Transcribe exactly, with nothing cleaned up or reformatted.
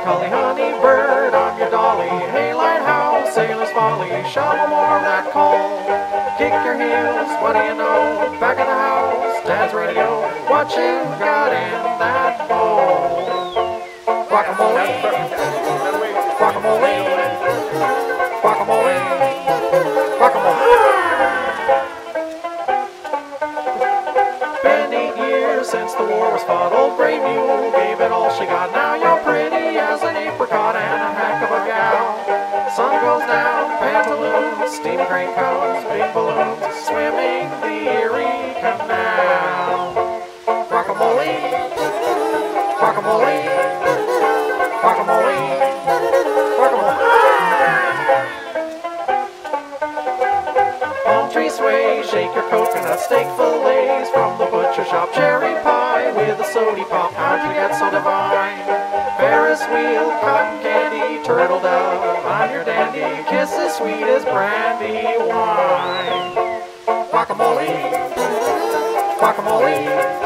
holly, honey bird, I'm your dolly. Hey, lighthouse, sailor's folly, shovel more of that coal. Kick your heels, what do you know? Back at the house, Dad's radio. What you got in that bowl? Guacamole, guacamole, guacamole, guacamole. Been eight years since the war was fought. Old Gray Mule gave it all she got. Now you're pretty as an apricot and a heck of a gal. Sun goes down, pantaloons, steam crane comes, big balloons, swimming the Erie Canal. Guacamole, guacamole, guacamole, guacamole. Palm tree sway, shake your coconut, steak fillets from the butcher shop, cherry pie with a sody pop. How'd you get so divine? Ferris wheel, cotton candy, turtle dove, I'm your dandy, kiss as sweet as brandy wine. Guacamole, guacamole.